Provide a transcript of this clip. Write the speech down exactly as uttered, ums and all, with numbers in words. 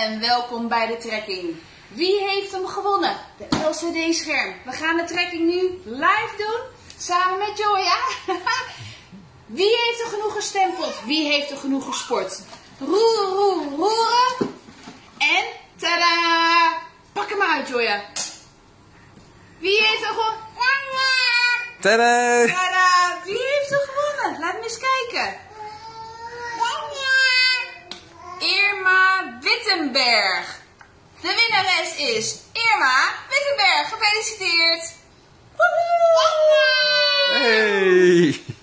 en welkom bij de trekking. Wie heeft hem gewonnen? De L C D-scherm. We gaan de trekking nu live doen, samen met Joya. Wie heeft er genoeg gestempeld? Wie heeft er genoeg gesport? Roeren, roeren, roeren. En tada! Pak hem maar uit, Joya. Wie heeft er gewonnen? Tada! Tada! Wie heeft er gewonnen? Laat me eens kijken. Irma Wittenberg. De winnares is Irma Wittenberg. Gefeliciteerd! Woehoe! Hey!